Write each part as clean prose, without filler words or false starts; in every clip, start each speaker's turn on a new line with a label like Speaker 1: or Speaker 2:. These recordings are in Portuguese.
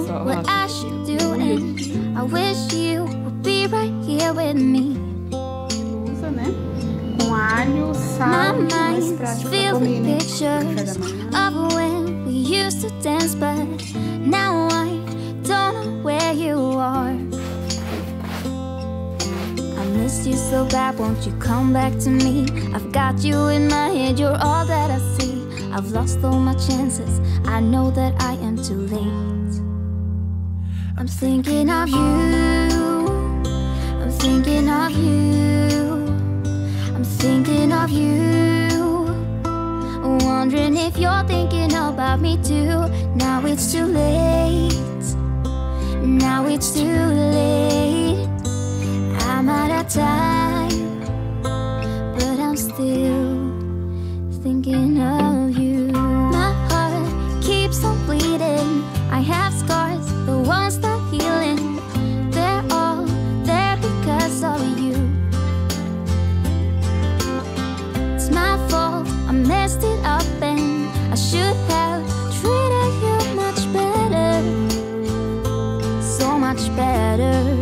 Speaker 1: what I should do, and I wish you would be right here with me.
Speaker 2: Usa, né? Com alho, sal,
Speaker 1: My
Speaker 2: mais
Speaker 1: mind's
Speaker 2: prático pra
Speaker 1: filled
Speaker 2: comer,
Speaker 1: with
Speaker 2: né? Café da
Speaker 1: pictures
Speaker 2: manhã.
Speaker 1: of when we used to dance, but now I don't know where you are. I miss you so bad, won't you come back to me? I've got you in my head, you're all that I see. I've lost all my chances, I know that I am too late. I'm thinking of you, I'm thinking of you, I'm thinking of you, wondering if you're thinking about me too. Now it's too late, now it's too late. I'm out of time, but I'm still thinking of you. My heart keeps on bleeding, I have scars, the ones that healing. They're all there because of you. It's my fault, I messed it up, and I should have treated you much better, so much better.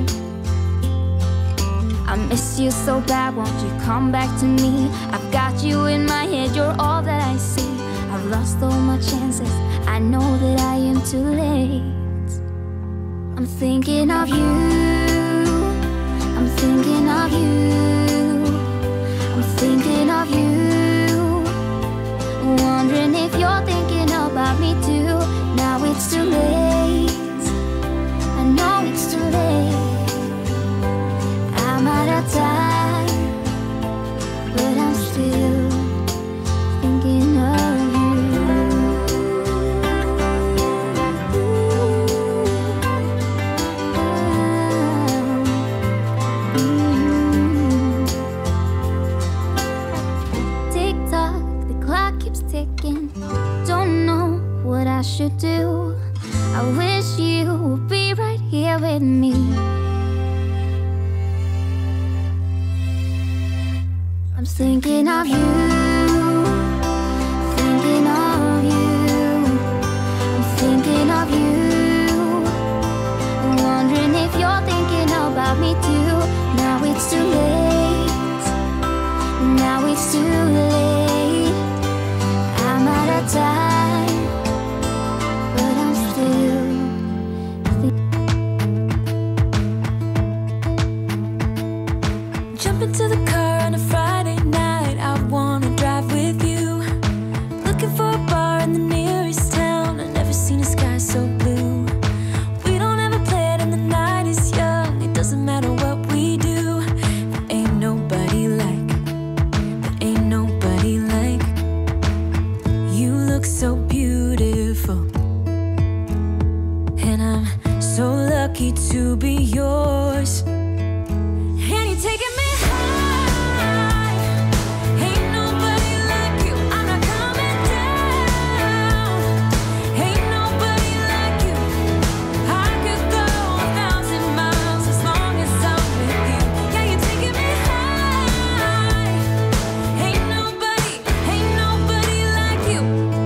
Speaker 1: I miss you so bad, won't you come back to me? I've got you in my head, you're all that I see. I've lost all my chances, I know that I am too late. I'm thinking of you, I'm thinking of you, I'm thinking of you, wondering if you're thinking about me too. Now it's too late, I know it's too late. I'm out of time, but I'm still thinking of you. Tick tock, the clock keeps ticking. Don't know what I should do. I wish you would be right here with me. I'm thinking of you, thinking of you, I'm thinking of you, wondering if you're thinking about me too. Now it's too late, now it's too late. I'm out of time, but I'm still
Speaker 3: Jump into the car on a Friday night, I wanna drive with you. Looking for a bar in the nearest town, I've never seen a sky so blue. We don't ever play it and the night is young, it doesn't matter what we do. There ain't nobody like, there ain't nobody like. You look so beautiful, and I'm so lucky to be yours. And you're taking me high, ain't nobody like you, I'm not coming down. Ain't nobody like you, I could go 1,000 miles as long as I'm with you. Yeah, you're taking me high, ain't nobody like you.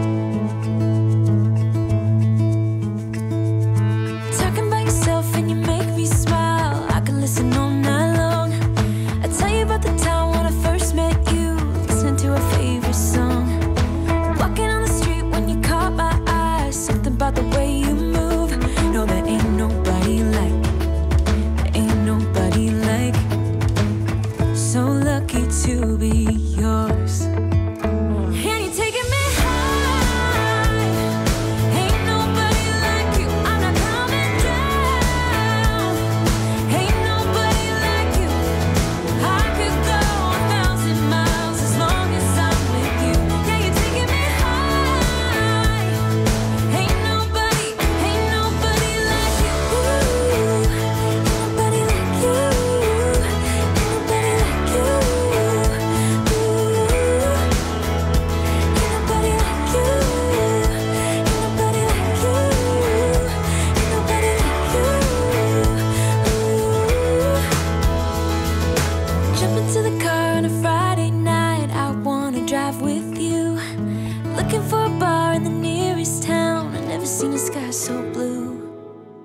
Speaker 3: Talking by yourself and you make me smile, I can listen all night long. I tell you about the time when I first met you, listening to our favorite song. Walking on the street when you caught my eyes, something about the way you move. No, there ain't nobody like, there ain't nobody like. So lucky to be yours. And you're taking me high, ain't nobody like you, I'm not coming down. Ain't nobody like you, I could go 1,000 miles as long as I'm with you. Yeah, you're taking me high, ain't nobody like you. Ain't nobody like you, ain't nobody like you. Ain't nobody like you, ain't nobody like you, ain't nobody like you. Jump into the car on a Friday night, I wanna drive with you. Looking for a bar in the nearest town, I've never seen a sky so blue.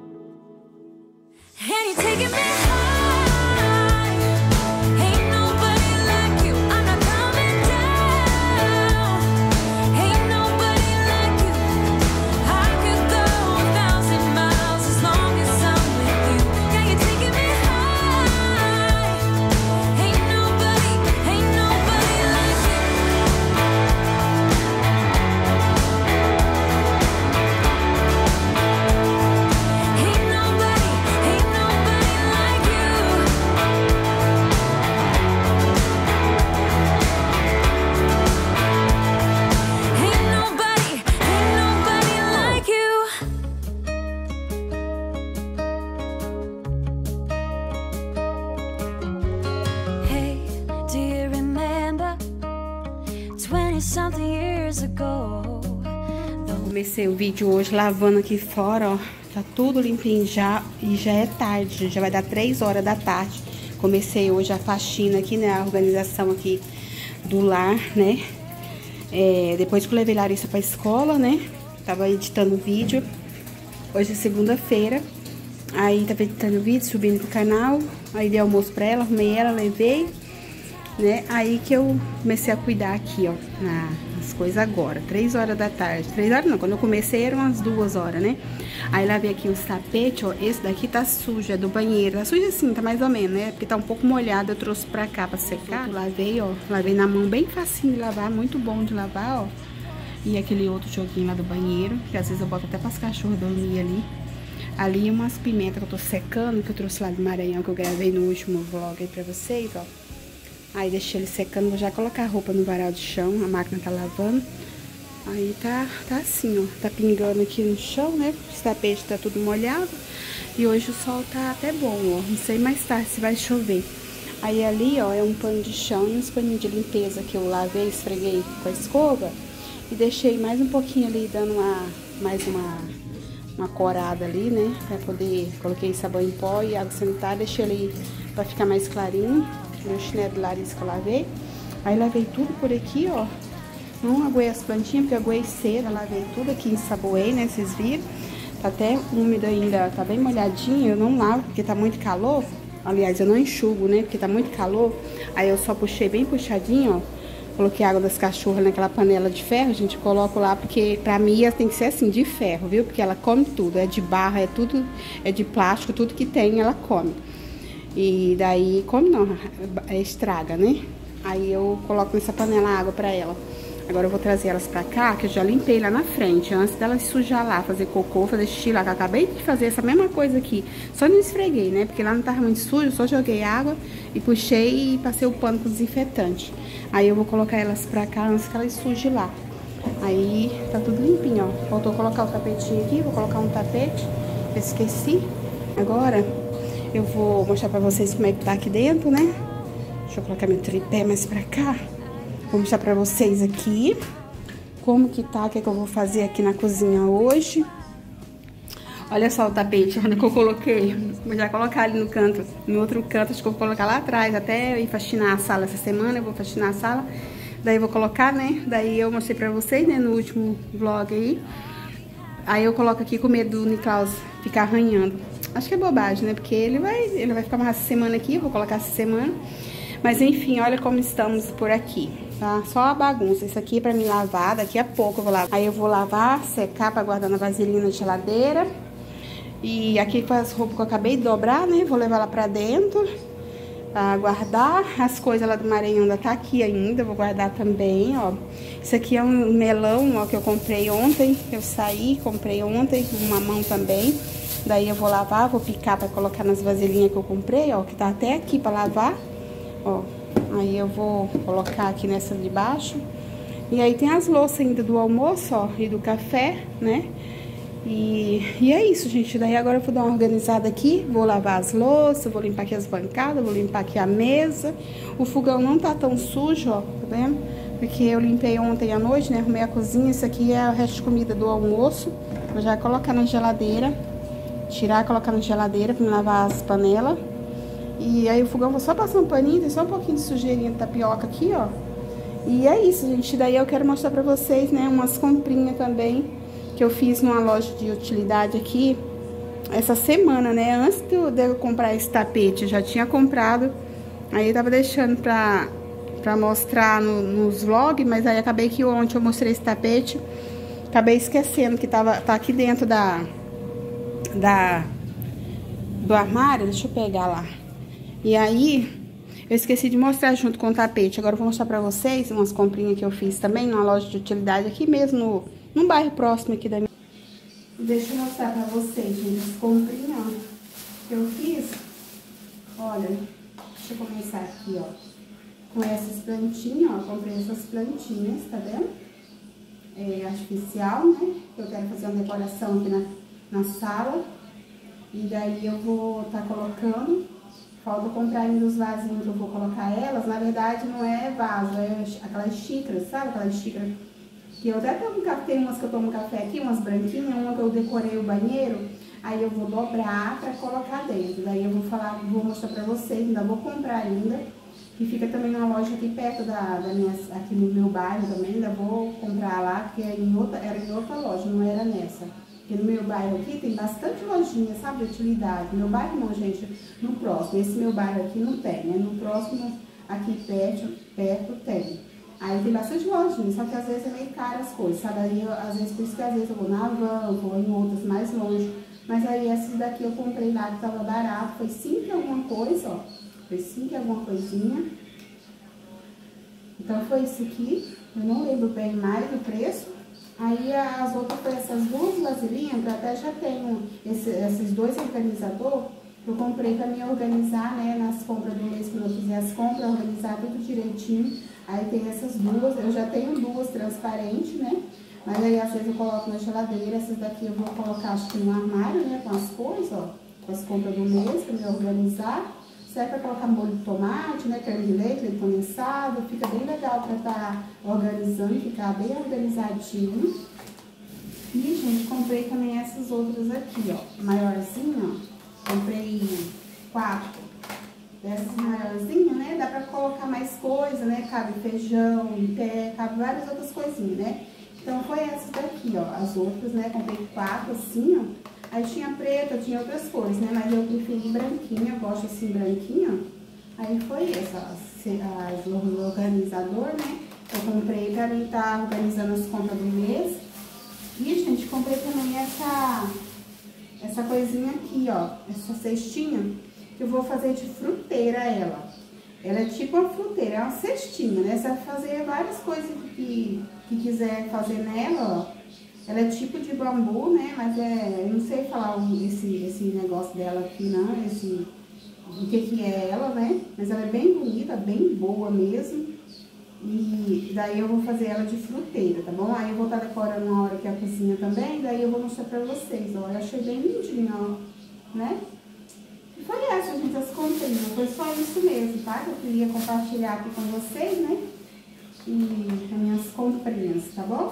Speaker 3: me something years ago.
Speaker 2: Comecei o vídeo hoje lavando aqui fora, ó. Tá tudo limpinho já e já é tarde, já vai dar 3 horas da tarde. Comecei hoje a faxina aqui, né, a organização aqui do lar, né. Depois que eu levei Larissa pra escola, né, tava editando o vídeo. Hoje é segunda-feira, aí tava editando o vídeo, subindo pro canal. Aí dei almoço pra ela, arrumei ela, levei, né. Aí que eu comecei a cuidar aqui, ó, nas coisas agora, 3 horas da tarde. 3 horas não, quando eu comecei eram umas 2 horas, né. Aí lavei aqui os tapetes, ó, esse daqui tá sujo, é do banheiro. Tá sujo assim, tá mais ou menos, né, porque tá um pouco molhado, eu trouxe pra cá pra secar. Lavei, ó, lavei na mão, bem facinho de lavar, muito bom de lavar, ó. E aquele outro joguinho lá do banheiro, que às vezes eu boto até pras cachorras dormir ali. Ali umas pimentas que eu tô secando, que eu trouxe lá do Maranhão, que eu gravei no último vlog aí pra vocês, ó. Aí deixei ele secando, vou já colocar a roupa no varal de chão, a máquina tá lavando. Aí tá assim, ó, tá pingando aqui no chão, né, esse tapete tá tudo molhado. E hoje o sol tá até bom, ó, não sei mais tarde se vai chover. Aí ali, ó, é um pano de chão e uns paninhos de limpeza que eu lavei, esfreguei com a escova. E deixei mais um pouquinho ali, dando mais uma corada ali, né, pra poder, coloquei sabão em pó e água sanitária, deixei ali pra ficar mais clarinho. Meu chinelo de Larissa que eu lavei. Aí lavei tudo por aqui, ó. Não aguei as plantinhas, porque eu aguei cera, lavei tudo aqui, ensaboei, né, vocês viram. Tá até úmido ainda, tá bem molhadinho, eu não lavo porque tá muito calor. Aliás, eu não enxugo, né, porque tá muito calor. Aí eu só puxei bem puxadinho, ó. Coloquei água das cachorras naquela panela de ferro, gente, coloco lá, porque pra mim ela tem que ser assim, de ferro, viu? Porque ela come tudo, é de barra, é tudo, é de plástico, tudo que tem ela come. E daí, come não, estraga, né? Aí eu coloco nessa panela água pra ela. Agora eu vou trazer elas pra cá, que eu já limpei lá na frente, antes delas sujar lá, fazer cocô, fazer xixi lá, que eu acabei de fazer essa mesma coisa aqui. Só não esfreguei, né? Porque lá não tava muito sujo, só joguei água e puxei e passei o pano com desinfetante. Aí eu vou colocar elas pra cá antes que elas sujem lá. Aí tá tudo limpinho, ó. Faltou colocar o tapetinho aqui, vou colocar um tapete, eu esqueci. Agora eu vou mostrar pra vocês como é que tá aqui dentro, né? Deixa eu colocar meu tripé mais pra cá. Vou mostrar pra vocês aqui como que tá, o que é que eu vou fazer aqui na cozinha hoje. Olha só o tapete, onde que eu coloquei. Vou já colocar ali no canto, no outro canto, acho que eu vou colocar lá atrás, até eu ir faxinar a sala essa semana, eu vou faxinar a sala. Daí eu vou colocar, né, daí eu mostrei pra vocês, né, no último vlog aí. Aí eu coloco aqui com medo do Niklaus ficar arranhando. Acho que é bobagem, né, porque ele vai ficar mais essa semana aqui, eu vou colocar essa semana. Mas enfim, olha como estamos por aqui, tá? Só a bagunça. Isso aqui é pra me lavar, daqui a pouco eu vou lavar. Aí eu vou lavar, secar pra guardar na vasilina de geladeira. E aqui com as roupas que eu acabei de dobrar, né? Vou levar lá pra dentro pra guardar. As coisas lá do Maranhão ainda tá aqui ainda, vou guardar também, ó. Isso aqui é um melão, ó, que eu comprei ontem. Eu saí, comprei ontem, um mamão também. Daí eu vou lavar, vou picar pra colocar nas vasilhinhas que eu comprei, ó. Que tá até aqui pra lavar. Ó, aí eu vou colocar aqui nessa de baixo. E aí tem as louças ainda do almoço, ó, e do café, né? E é isso, gente. Daí agora eu vou dar uma organizada aqui. Vou lavar as louças, vou limpar aqui as bancadas, vou limpar aqui a mesa. O fogão não tá tão sujo, ó, tá vendo? Porque eu limpei ontem à noite, né? Arrumei a cozinha. Isso aqui é o resto de comida do almoço. Vou já colocar na geladeira. Tirar, colocar na geladeira pra lavar as panelas. E aí o fogão, vou só passar um paninho, tem só um pouquinho de sujeirinha de tapioca aqui, ó. E é isso, gente. Daí eu quero mostrar pra vocês, né, umas comprinhas também que eu fiz numa loja de utilidade aqui essa semana, né. Antes de eu comprar esse tapete, eu já tinha comprado. Aí eu tava deixando pra mostrar nos vlogs, mas aí acabei que ontem eu mostrei esse tapete. Acabei esquecendo que tá aqui dentro do armário. Deixa eu pegar lá. E aí, eu esqueci de mostrar junto com o tapete. Agora eu vou mostrar pra vocês umas comprinhas que eu fiz também numa loja de utilidade aqui mesmo, num bairro próximo aqui da minha. Deixa eu mostrar pra vocês, gente, as comprinhas que eu fiz. Olha, deixa eu começar aqui, ó. Com essas plantinhas, ó. Comprei essas plantinhas, tá vendo? É artificial, né? Eu quero fazer uma decoração aqui na sala. E daí eu vou estar colocando, Falta comprar ainda os vasinhos que eu vou colocar elas. Na verdade não é vaso, é aquelas xícaras, sabe? Aquelas xícaras que eu até tenho umas que eu tomo café aqui, umas branquinhas, uma que eu decorei o banheiro. Aí eu vou dobrar pra colocar dentro. Daí eu vou mostrar pra vocês, ainda vou comprar ainda. Que fica também numa loja aqui perto aqui no meu bairro também. Ainda vou comprar lá, porque era em outra loja, não era nessa. Porque no meu bairro aqui tem bastante lojinha, sabe, de utilidade. No meu bairro não, gente, no próximo. Esse meu bairro aqui não tem, né? No próximo, aqui perto tem. Aí tem bastante lojinha, só que às vezes é meio caro as coisas, sabe? Aí, às vezes, por isso que às vezes eu vou na Havan, vou em outras mais longe. Mas aí essas daqui eu comprei lá que tava barato, foi 5 e alguma coisa, ó. Foi 5 e alguma coisinha. Então foi isso aqui, eu não lembro bem mais do preço. Aí as outras foi essas duas vasilhinhas, que eu até já tenho esses dois organizadores, que eu comprei pra me organizar, né, nas compras do mês, quando eu fizer as compras, organizar tudo direitinho. Aí tem essas duas, eu já tenho duas transparentes, né, mas aí às vezes eu coloco na geladeira. Essas daqui eu vou colocar, acho que no armário, né, com as coisas, ó, com as compras do mês, pra me organizar. Serve pra colocar molho de tomate, né, creme de leite condensado, fica bem legal pra estar organizando, ficar bem organizadinho. E, gente, comprei também essas outras aqui, ó, maiorzinha, ó, comprei 4 dessas maiorzinhas, né, dá pra colocar mais coisa, né, cabe feijão em pé, cabe várias outras coisinhas, né. Então foi essas daqui, ó, as outras, né, comprei 4 assim, ó. Aí tinha preta, tinha outras cores, né? Mas eu preferi branquinha, eu gosto assim, branquinha. Aí foi essa, o organizador, né? Eu comprei pra mim estar organizando as compras do mês. E, gente, comprei também essa coisinha aqui, ó. Essa cestinha, que eu vou fazer de fruteira ela. Ela é tipo uma fruteira, é uma cestinha, né? Você vai fazer várias coisas que quiser fazer nela, ó. Ela é tipo de bambu, né? Mas eu não sei falar esse negócio dela aqui, não. O que é ela, né? Mas ela é bem bonita, bem boa mesmo. E daí eu vou fazer ela de fruteira, tá bom? Aí eu vou estar decorando uma hora aqui a cozinha também. Daí eu vou mostrar pra vocês, ó. Eu achei bem lindinho, ó. Né? E foi essa, gente, as comprinhas. Foi só isso mesmo, tá? Que eu queria compartilhar aqui com vocês, né? E as minhas comprinhas, tá bom?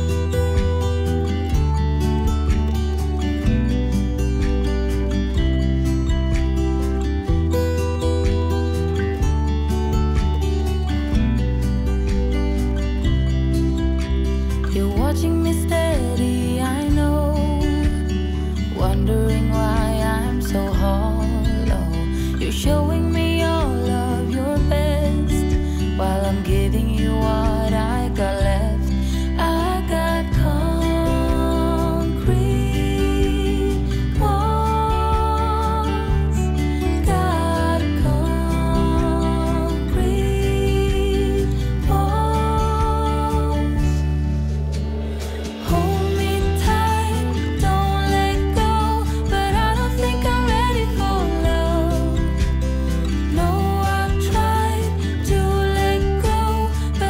Speaker 3: Watching me steady, I know, wondering why I'm so hollow. You're showing me all of your best, while I'm giving you what I got left. I got concrete walls, got concrete walls. Hold me tight, don't let go, but I don't think I'm ready for love. No, I've tried to let go, but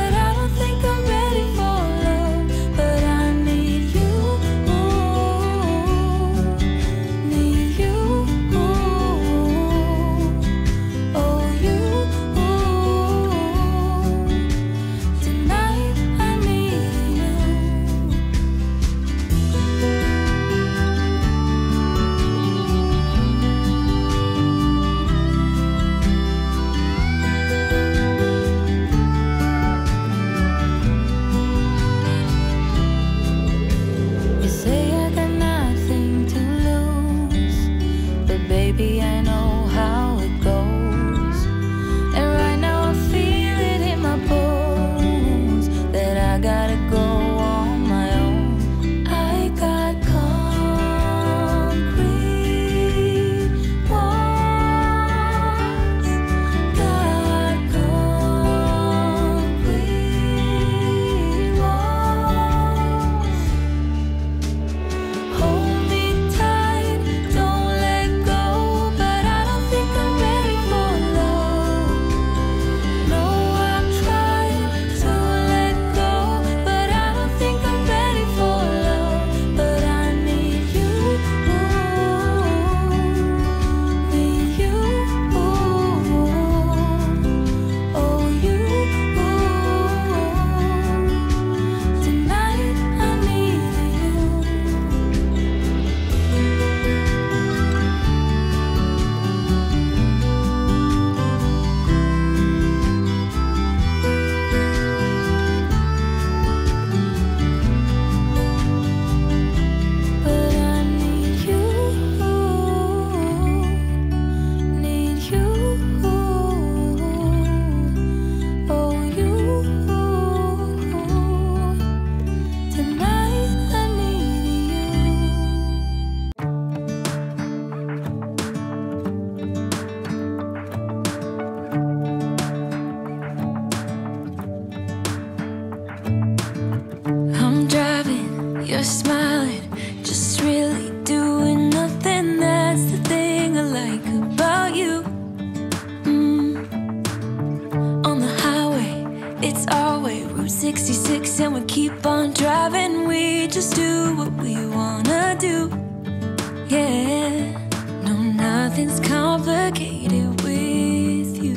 Speaker 3: It's our way, Route 66, and we keep on driving. We just do what we wanna do. Yeah, no, nothing's complicated with you.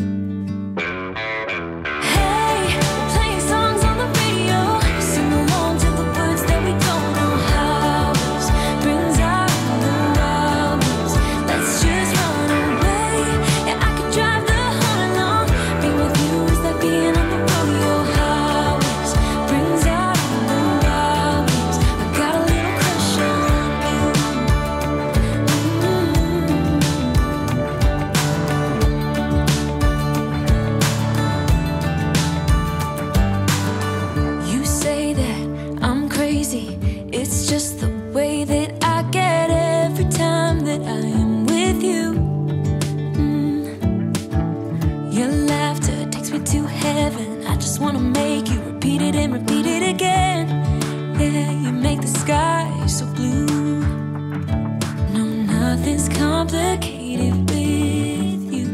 Speaker 3: Hey, playing songs on the radio, sing along to the words that we don't know how. This brings out the wildness. Let's just run away. Yeah, I could drive the whole along. Being with you is like being on the rodeo highways. Brings out the wildness. I got a little crush on you. You say that I'm crazy. It's just the way that I get every time that I am with you. Your laughter takes me to heaven. I just wanna make you repeat it and repeat it again. Yeah, you make the sky so blue. No, nothing's complicated with you.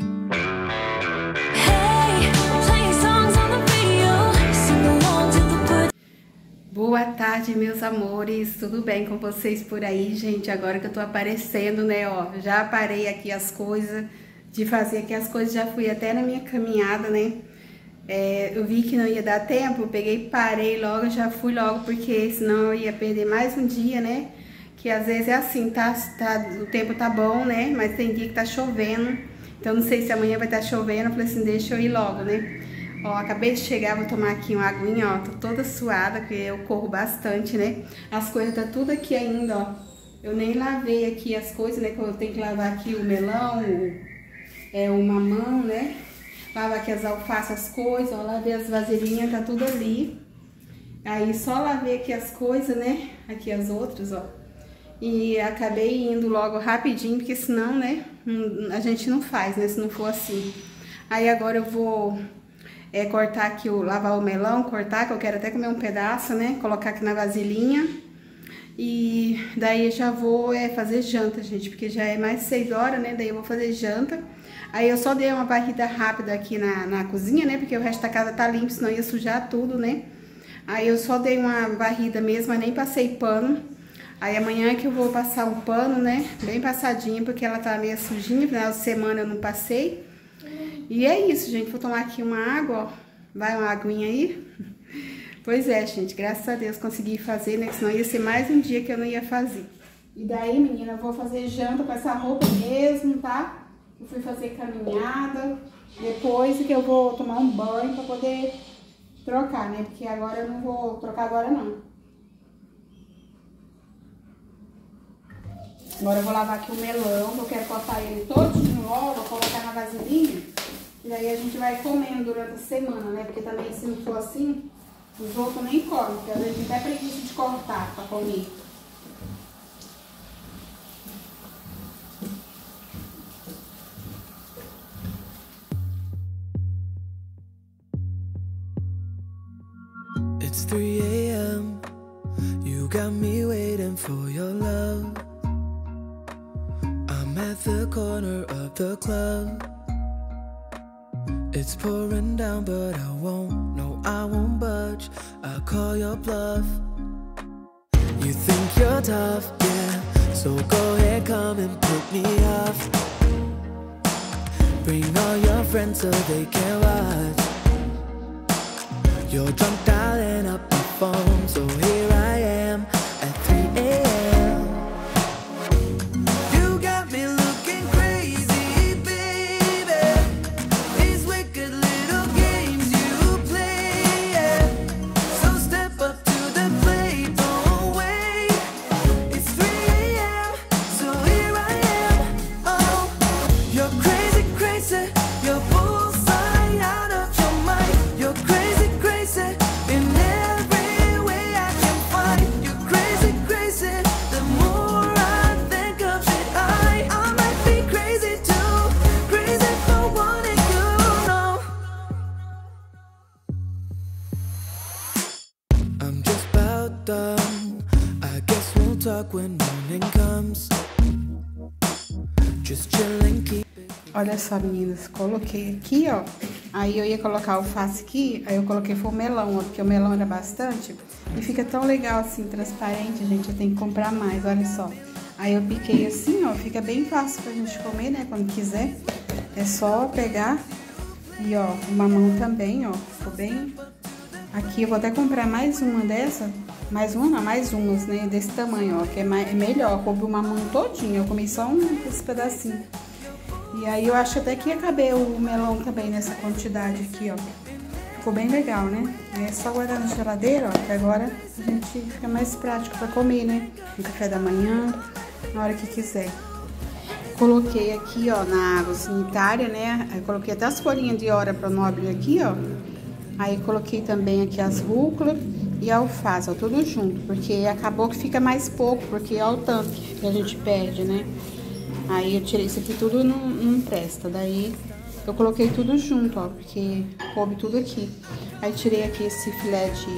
Speaker 3: Hey, playing songs on the radio, sing along to the words.
Speaker 2: Boa tarde, meus amores, tudo bem com vocês por aí, gente? Agora que eu tô aparecendo, né, ó, já parei aqui as coisas, de fazer aqui as coisas, já fui até na minha caminhada, né? Eu vi que não ia dar tempo, peguei, parei logo, já fui logo, porque senão eu ia perder mais um dia, né? Que às vezes é assim, o tempo tá bom, né? Mas tem dia que tá chovendo, então não sei se amanhã vai estar chovendo, eu falei assim, deixa eu ir logo, né? Ó, acabei de chegar, vou tomar aqui uma aguinha, ó, tô toda suada, porque eu corro bastante, né? As coisas tá tudo aqui ainda, ó. Eu nem lavei aqui as coisas, né? Que eu tenho que lavar aqui o melão, o mamão, né? Lavar aqui as alfaces, as coisas, ó, lavei as vasilhinhas, tá tudo ali. Aí só lavei aqui as coisas, né? Aqui as outras, ó. E acabei indo logo rapidinho, porque senão, né? A gente não faz, né? Se não for assim. Aí agora eu vou cortar aqui, lavar o melão, cortar, que eu quero até comer um pedaço, né? Colocar aqui na vasilhinha. E daí eu já vou fazer janta, gente, porque já é mais 6 horas, né? Daí eu vou fazer janta. Aí eu só dei uma varrida rápida aqui na cozinha, né? Porque o resto da casa tá limpo, senão ia sujar tudo, né? Aí eu só dei uma varrida mesmo, mas nem passei pano. Aí amanhã que eu vou passar um pano, né? Bem passadinho, porque ela tá meio sujinha. Final de semana eu não passei. E é isso, gente. Vou tomar aqui uma água, ó. Vai uma aguinha aí. Pois é, gente. Graças a Deus consegui fazer, né? Senão ia ser mais um dia que eu não ia fazer. E daí, menina, eu vou fazer janta com essa roupa mesmo, tá? Eu fui fazer caminhada. Depois que eu vou tomar um banho pra poder trocar, né? Porque agora eu não vou trocar agora, não. Agora eu vou lavar aqui o melão, que eu quero cortar ele todinho logo, vou colocar na vasilhinha. E daí a gente vai comendo durante a semana, né? Porque também se não for assim, os outros nem comem, porque às vezes a gente até preguiça de cortar pra comer.
Speaker 4: It's 3 a.m. You got me waiting for your love. I'm at the corner of the club. It's pouring down, but I won't, no, I won't budge. I'll call your bluff. You think you're tough, yeah, so go ahead, come and put me off. Bring all your friends so they can watch. You're drunk dialing up my phone, so here I am at 3 a.m. You got me looking crazy, baby. These wicked little games you play, yeah. So step up to the plate, don't wait. It's 3 a.m., so here I am. Oh, you're crazy, crazy. You're bullseye out of your mind. You're crazy, crazy. In every way I can find. You're crazy, crazy. The more I think of it, I might be crazy too. Crazy for wanting you, no. I'm just about done. I guess we'll talk when morning comes. Just chilling, keep it.
Speaker 2: Olha só, meninas, coloquei aqui, ó, Aí eu ia colocar alface aqui, aí eu coloquei foi o melão, ó, porque o melão era bastante. E fica tão legal assim, transparente, gente, eu tenho que comprar mais, olha só. Aí eu piquei assim, ó, fica bem fácil pra gente comer, né, quando quiser. É só pegar e, ó, o mamão também, ó, ficou bem... Aqui eu vou até comprar mais uma dessa, mais umas, né, desse tamanho, ó, que é melhor. Coube o mamão todinho, eu comi só esse pedacinho. E aí eu acho até que ia caber o melão também nessa quantidade aqui, ó. Ficou bem legal, né? É só guardar na geladeira, ó, que agora a gente fica mais prático pra comer, né? No café da manhã, na hora que quiser. Coloquei aqui, ó, na água sanitária, né? Aí coloquei até as folhinhas de hora pro nobre aqui, ó. Aí coloquei também aqui as rúcula e a alface, ó, tudo junto, porque acabou que fica mais pouco, porque é o tanto que a gente perde, né? Aí eu tirei isso aqui tudo, não presta, daí eu coloquei tudo junto, ó, porque coube tudo aqui. Aí tirei aqui esse filé de...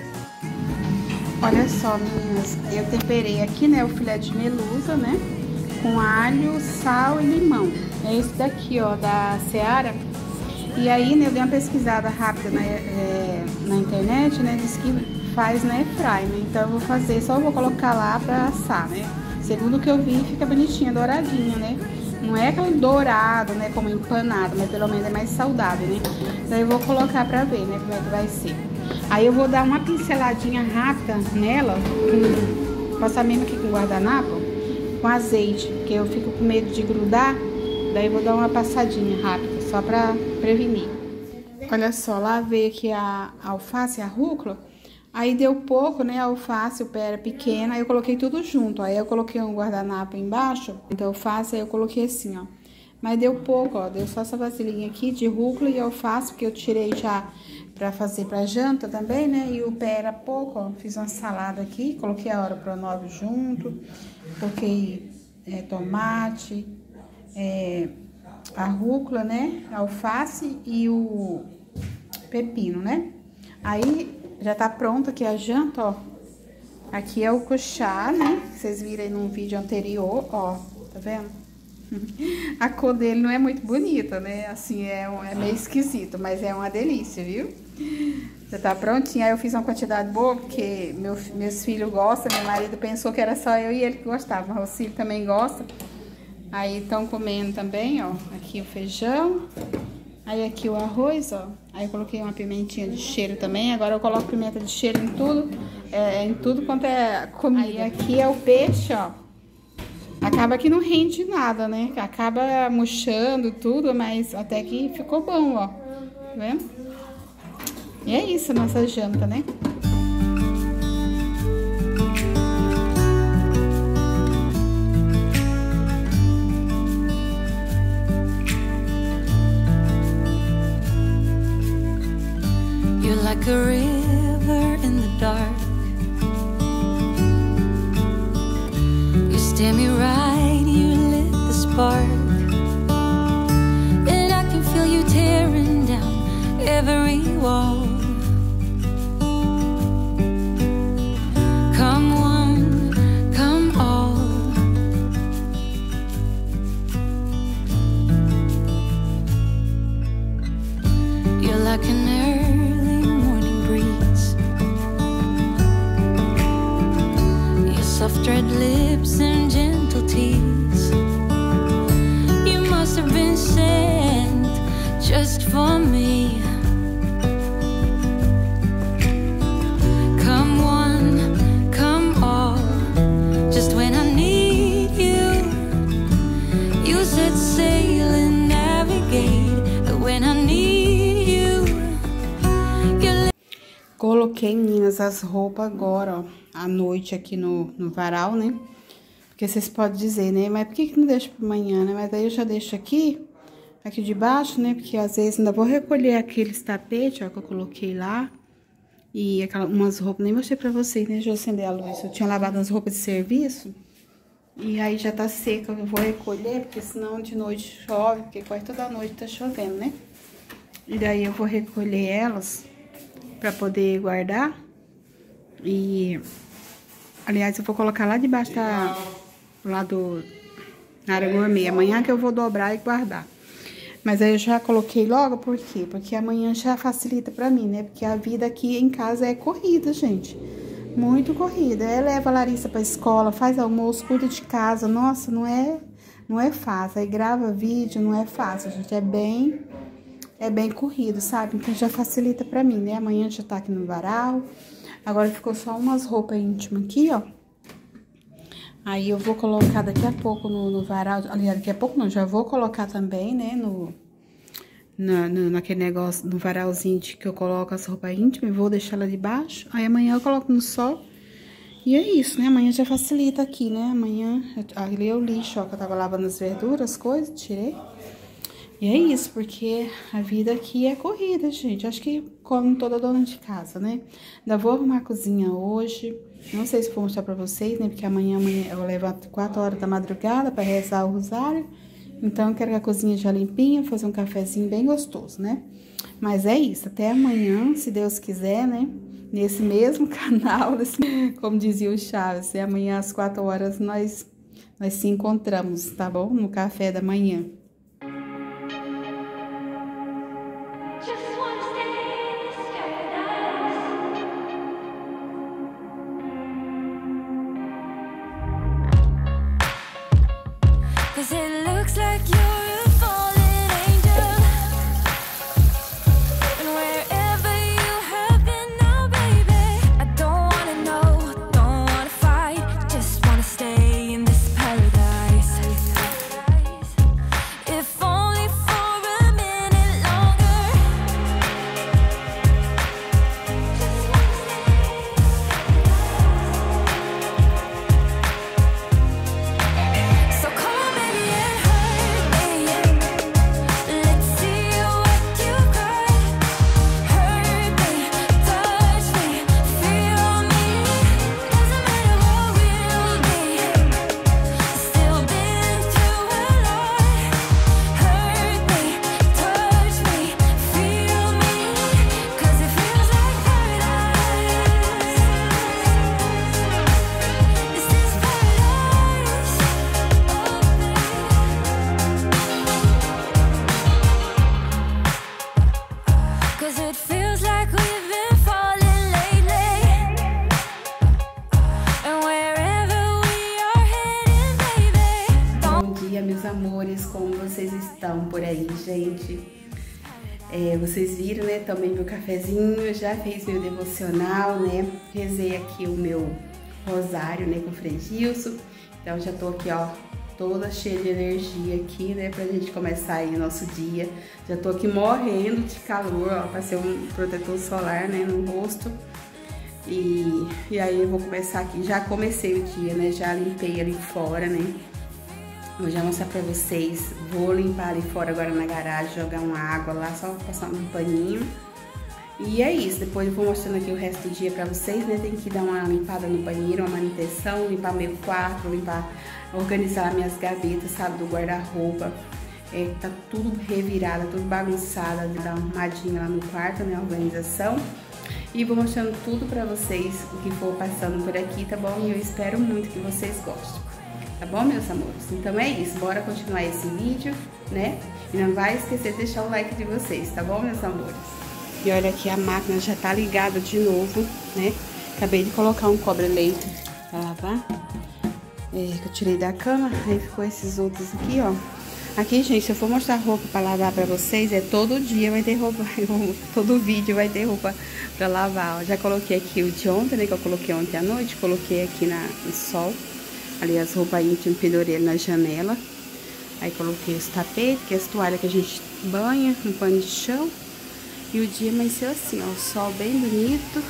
Speaker 2: Olha só, meninas, eu temperei aqui, né, o filé de merluza, né, com alho, sal e limão. É esse daqui, ó, da Seara. E aí, né, eu dei uma pesquisada rápida na internet, né, diz que faz na airfry, né, então eu vou fazer, só vou colocar lá pra assar, né. Segundo o que eu vi, fica bonitinha, douradinha, né, não é aquele dourado, né, como empanado, mas pelo menos é mais saudável, né. Daí eu vou colocar pra ver, né, como é que vai ser. Aí eu vou dar uma pinceladinha rápida nela, passar mesmo aqui com guardanapo, com azeite, porque eu fico com medo de grudar, daí eu vou dar uma passadinha rápida, só pra prevenir. Olha só, lavei aqui a alface e a rúcula, aí deu pouco, né, a alface, o pé era pequeno, aí eu coloquei tudo junto, aí eu coloquei um guardanapo embaixo, então alface, aí eu coloquei assim, ó. Mas deu pouco, ó, deu só essa vasilhinha aqui de rúcula e alface, porque eu tirei já pra fazer pra janta também, né, e o pé era pouco, ó, fiz uma salada aqui, coloquei a hora pro 9 junto, coloquei tomate, a rúcula, né, a alface e o pepino, né. Aí já tá pronto aqui a janta, ó. Aqui é o cuchá, né, que vocês viram aí num vídeo anterior, ó, tá vendo? A cor dele não é muito bonita, né, assim, é meio esquisito, mas é uma delícia, viu? Já tá prontinho, aí eu fiz uma quantidade boa, porque meus filhos gostam, meu marido pensou que era só eu e ele que gostava, mas o Cílio também gosta. Aí estão comendo também, ó, aqui o feijão, aí aqui o arroz, ó, aí eu coloquei uma pimentinha de cheiro também, agora eu coloco pimenta de cheiro em tudo quanto é comida. Aí aqui é o peixe, ó, acaba que não rende nada, né, acaba murchando tudo, mas até que ficou bom, ó, tá vendo? E é isso a nossa janta, né?
Speaker 3: You're like a river in the dark. You stare me right, you lit the spark. And I can feel you tearing down every wall. Come one, come all. You're like an early morning breeze. Your soft red lips and gentle tease. You must have been sent just for me. Come one, come all. Just when I need you, you set sail and navigate. But when I need you, you...
Speaker 2: Coloquei, meninas, as roupas agora, ó, à noite aqui no varal, né? Porque vocês podem dizer, né? Mas por que não deixa pra amanhã, né? Mas aí eu já deixo aqui debaixo, né? Porque às vezes ainda vou recolher aqueles tapetes, ó, que eu coloquei lá. E umas roupas, nem mostrei pra vocês, né? Deixa eu acender a luz. Eu tinha lavado as roupas de serviço. E aí já tá seca, eu vou recolher, porque senão de noite chove, porque quase toda noite tá chovendo, né? E daí eu vou recolher elas pra poder guardar. E, aliás, eu vou colocar lá debaixo na área gourmet. Amanhã que eu vou dobrar e guardar. Mas aí eu já coloquei logo, por quê? Porque amanhã já facilita pra mim, né? Porque a vida aqui em casa é corrida, gente. Muito corrida. Leva a Larissa pra escola, faz almoço, cuida de casa. Nossa, não é fácil. Aí grava vídeo, não é fácil, gente. É bem corrido, sabe? Então já facilita pra mim, né? Amanhã já tá aqui no varal. Agora ficou só umas roupas íntimas aqui, ó. Aí eu vou colocar daqui a pouco no varal. Aliás, daqui a pouco não, já vou colocar também, né? Naquele negócio, no varalzinho que eu coloco as roupas íntimas. Vou deixar ela debaixo. Aí amanhã eu coloco no sol. E é isso, né? Amanhã já facilita aqui, né? Amanhã, ali é o lixo, ó, que eu tava lavando as verduras, as coisas, tirei. E é isso, porque a vida aqui é corrida, gente. Acho que como toda dona de casa, né? Ainda vou arrumar a cozinha hoje. Não sei se vou mostrar pra vocês, né? Porque amanhã eu levanto 4 horas da madrugada pra rezar o rosário. Então, eu quero que a cozinha já limpinha, fazer um cafezinho bem gostoso, né? Mas é isso. Até amanhã, se Deus quiser, né? Nesse mesmo canal, como dizia o Chaves. E amanhã, às 4 horas, nós se encontramos, tá bom? No café da manhã.
Speaker 3: Cause it looks like you're a fallen angel, and wherever you have been now, baby, I don't wanna know, don't wanna fight, just wanna stay in this paradise. If only for a minute longer, just wanna stay. So come on, baby, and hurt me. Let's see what you got. Hurt me, touch me, feel me. Doesn't matter what we'll be. Still been through a lot. Hurt me, touch me, feel me. 'Cause it feels like paradise. This is paradise. Cause it feels like we've been falling lately, and wherever we are heading, baby,
Speaker 2: Bom dia, meus amores, como vocês estão por aí, gente? Vocês viram, né? Tomei meu cafezinho, já fiz meu devocional, né? Rezei aqui o meu rosário, né? Com o Frei Gilson. Então, já tô aqui, ó, toda cheia de energia aqui, né? Pra gente começar aí o nosso dia. Já tô aqui morrendo de calor, ó. Passei um protetor solar, né? No rosto. E aí eu vou começar aqui. Já comecei o dia, né? Já limpei ali fora, né? Vou já mostrar pra vocês. Vou limpar ali fora agora na garagem, jogar uma água lá, só passar um paninho. E é isso. Depois eu vou mostrando aqui o resto do dia pra vocês, né? Tem que dar uma limpada no banheiro, uma manutenção, limpar meu quarto, organizar minhas gavetas, sabe? Do guarda-roupa. Tá tudo revirado, tudo bagunçado. Dar uma arrumadinha lá no quarto, né? Organização. E vou mostrando tudo pra vocês, o que for passando por aqui, tá bom? E eu espero muito que vocês gostem. Tá bom, meus amores? Então é isso, bora continuar esse vídeo, né? E não vai esquecer de deixar o like de vocês, tá bom, meus amores? E olha aqui, a máquina já tá ligada de novo, né? Acabei de colocar um cobre-leite pra lavar. Que eu tirei da cama, aí ficou esses outros aqui, ó. Aqui, gente, se eu for mostrar roupa pra lavar pra vocês, todo dia vai ter roupa, todo vídeo vai ter roupa pra lavar, ó. Já coloquei aqui o de ontem, né? Que eu coloquei ontem à noite, coloquei aqui no sol. Ali as roupas íntimas, pendurei na janela. Aí coloquei os tapetes, que é as toalhas que a gente banha, um pano de chão. E o dia amanheceu assim, ó, o sol bem bonito.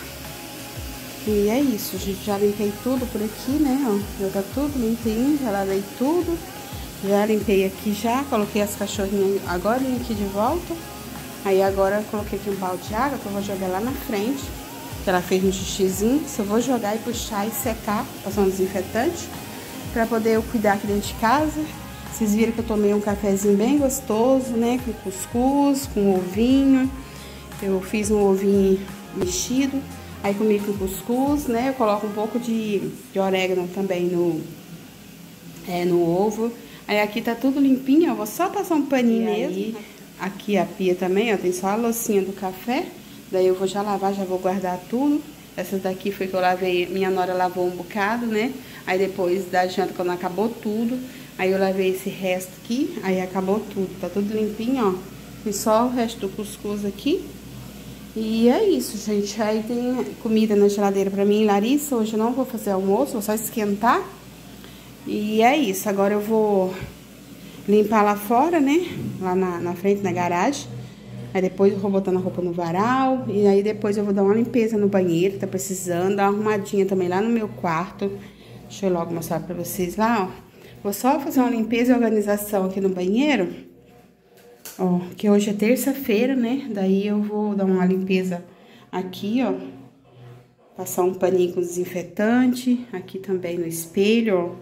Speaker 2: E é isso, gente, já limpei tudo por aqui, né, ó. Já tá tudo limpinho, já lavei tudo. Já limpei aqui já, coloquei as cachorrinhas agora aqui de volta. Aí agora coloquei aqui um balde de água que eu vou jogar lá na frente. Que ela fez um xixizinho, se eu vou jogar e puxar e secar, passar um desinfetante. Pra poder eu cuidar aqui dentro de casa. Vocês viram que eu tomei um cafezinho bem gostoso, né? Com cuscuz, com ovinho. Eu fiz um ovinho mexido. Aí comi com cuscuz, né? Eu coloco um pouco de orégano também no ovo. Aí aqui tá tudo limpinho, ó. Vou só passar um paninho mesmo. aqui a pia também, ó, tem só a loucinha do café. Daí eu vou já lavar, já vou guardar tudo. Essas daqui foi que eu lavei, minha nora lavou um bocado, né? Aí depois da janta, quando acabou tudo, aí eu lavei esse resto aqui, aí acabou tudo. Tá tudo limpinho, ó. Tem só o resto do cuscuz aqui. E é isso, gente. Aí tem comida na geladeira pra mim e Larissa. Hoje eu não vou fazer almoço, vou só esquentar. E é isso. Agora eu vou limpar lá fora, né? Lá na frente, na garagem. Aí depois eu vou botando a roupa no varal. E aí depois eu vou dar uma limpeza no banheiro, tá precisando. Dar uma arrumadinha também lá no meu quarto. Deixa eu logo mostrar pra vocês lá, ó. Vou só fazer uma limpeza e organização aqui no banheiro. Ó, que hoje é terça-feira, né? Daí eu vou dar uma limpeza aqui, ó. Passar um paninho com desinfetante. Aqui também no espelho, ó.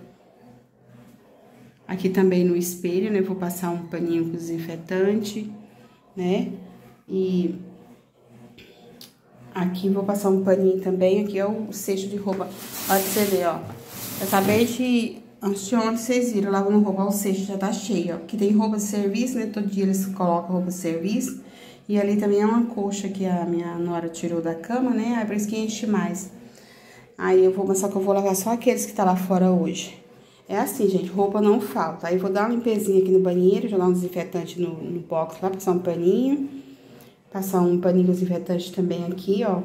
Speaker 2: Aqui também no espelho, né? Vou passar um paninho com desinfetante, né? E aqui vou passar um paninho também. Aqui é o cesto de roupa. Olha pra você ver, ó. Eu acabei de... Antes de ontem, vocês viram, lavando roupa, o cesto já tá cheio, ó. Aqui tem roupa de serviço, né? Todo dia eles colocam roupa de serviço. E ali também é uma colcha que a minha nora tirou da cama, né? Aí por isso que enche mais. Aí eu vou, mas só que eu vou lavar só aqueles que tá lá fora hoje. É assim, gente, roupa não falta. Aí eu vou dar uma limpezinha aqui no banheiro, jogar um desinfetante no box lá, passar um paninho. Passar um paninho com desinfetante também aqui, ó,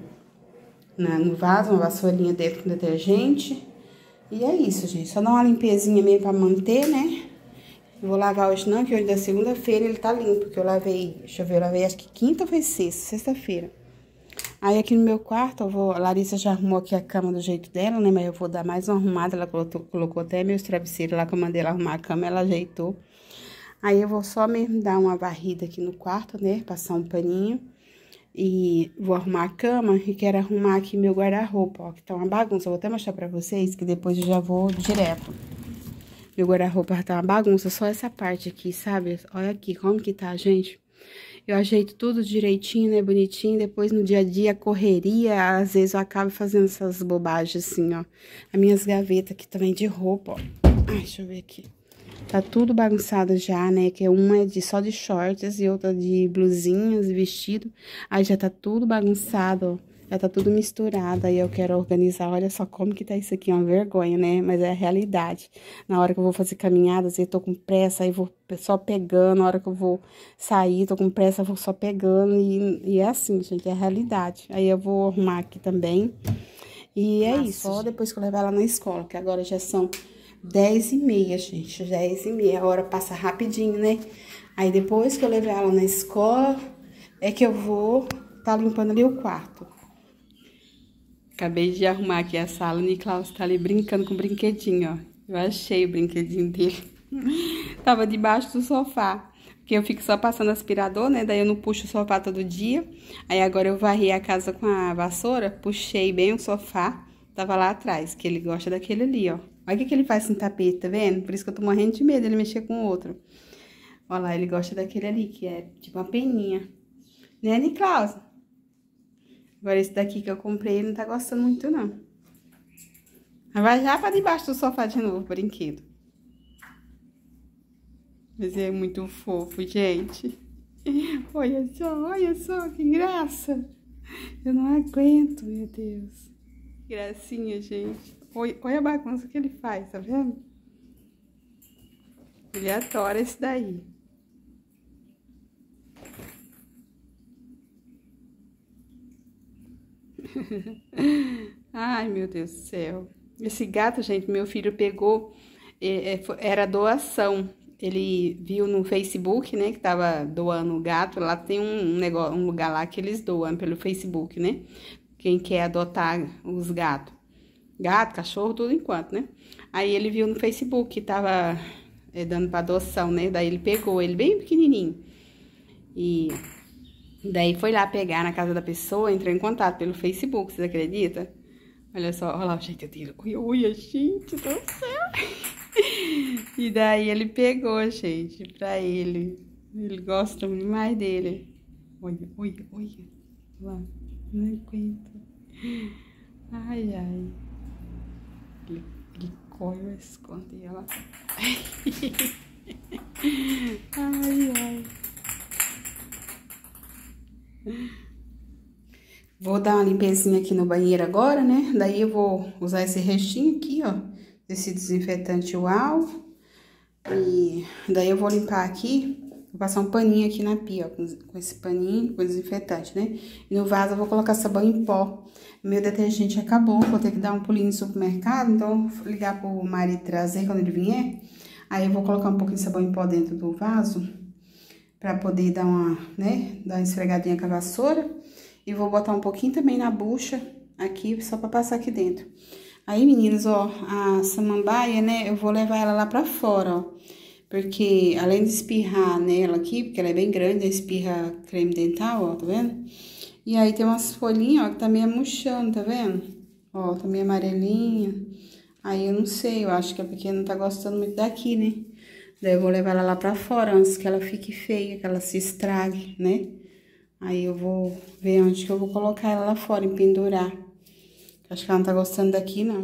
Speaker 2: no vaso, uma vassourinha dentro com detergente. E é isso, gente. Só dar uma limpezinha mesmo pra manter, né? Não vou lavar hoje não, que hoje da segunda-feira ele tá limpo. Porque eu lavei, deixa eu ver, eu lavei acho que quinta ou foi sexta? Sexta-feira. Aí aqui no meu quarto, a Larissa já arrumou aqui a cama do jeito dela, né? Mas eu vou dar mais uma arrumada. Ela colocou até meus travesseiros lá que eu mandei ela arrumar a cama, ela ajeitou. Aí eu vou só mesmo dar uma varrida aqui no quarto, né? Passar um paninho. E vou arrumar a cama e quero arrumar aqui meu guarda-roupa, ó, que tá uma bagunça. Eu vou até mostrar pra vocês, que depois eu já vou direto. Meu guarda-roupa tá uma bagunça, só essa parte aqui, sabe? Olha aqui como que tá, gente. Eu ajeito tudo direitinho, né, bonitinho. Depois no dia a dia, correria, às vezes eu acabo fazendo essas bobagens assim, ó. As minhas gavetas aqui também de roupa, ó. Ai, deixa eu ver aqui. Tá tudo bagunçado já, né? Que uma é só de shorts e outra de blusinhas e vestido. Aí já tá tudo bagunçado, ó. Já tá tudo misturado. Aí eu quero organizar. Olha só como que tá isso aqui. É uma vergonha, né? Mas é a realidade. Na hora que eu vou fazer caminhadas, eu tô com pressa, aí vou só pegando. Na hora que eu vou sair, tô com pressa, vou só pegando. E é assim, gente, é a realidade. Aí eu vou arrumar aqui também. E é isso. Só depois que eu levar ela na escola, que agora já são 10h30, gente, 10h30, a hora passa rapidinho, né? Aí depois que eu levar ela na escola, é que eu vou tá limpando ali o quarto. Acabei de arrumar aqui a sala, o Niklaus tá ali brincando com o brinquedinho, ó. Eu achei o brinquedinho dele. Tava debaixo do sofá, porque eu fico só passando aspirador, né? Daí eu não puxo o sofá todo dia. Aí agora eu varri a casa com a vassoura, puxei bem o sofá, tava lá atrás, que ele gosta daquele ali, ó. Olha o que ele faz com o tapete, tá vendo? Por isso que eu tô morrendo de medo ele mexer com o outro. Olha lá, ele gosta daquele ali, que é tipo uma peninha. Né, Niklaus? Agora esse daqui que eu comprei, ele não tá gostando muito, não. Mas vai já pra debaixo do sofá de novo, brinquedo. Mas é muito fofo, gente. Olha só, que graça. Eu não aguento, meu Deus. Gracinha, gente. Olha a bagunça que ele faz, tá vendo? Ele adora esse daí. Ai, meu Deus do céu. Esse gato, gente, meu filho pegou, era doação. Ele viu no Facebook, né, que tava doando o gato. Lá tem um lugar lá que eles doam pelo Facebook, né? Quem quer adotar os gatos. Gato, cachorro, tudo enquanto, né? Aí ele viu no Facebook que tava dando pra adoção, né? Daí ele pegou ele bem pequenininho. E daí foi lá pegar na casa da pessoa, entrou em contato pelo Facebook, vocês acreditam? Olha só, olha lá o jeito dele. Olha, gente do céu. E daí ele pegou, gente, pra ele. Ele gosta demais dele. Olha. Lá, não aguento. Ai. Ele corre e esconde ela. Ai. Vou dar uma limpezinha aqui no banheiro agora, né? Daí eu vou usar esse restinho aqui, ó, desse desinfetante UAU. E daí eu vou limpar aqui, vou passar um paninho aqui na pia, ó, com esse paninho, com desinfetante, né? E no vaso eu vou colocar sabão em pó. Meu detergente acabou, vou ter que dar um pulinho no supermercado, então vou ligar pro marido trazer quando ele vier. Aí eu vou colocar um pouquinho de sabão em pó dentro do vaso, pra poder dar uma, né, dar uma esfregadinha com a vassoura. E vou botar um pouquinho também na bucha aqui, só pra passar aqui dentro. Aí, meninas, ó, a samambaia, né, eu vou levar ela lá pra fora, ó. Porque, além de espirrar nela aqui, porque ela é bem grande, espirra creme dental, ó, tá vendo? E aí tem umas folhinhas, ó, que tá meio murchando, tá vendo? Ó, tá meio amarelinha. Aí eu não sei, eu acho que a pequena não tá gostando muito daqui, né? Daí eu vou levar ela lá pra fora, antes que ela fique feia, que ela se estrague, né? Aí eu vou ver onde que eu vou colocar ela lá fora, em pendurar. Acho que ela não tá gostando daqui, não.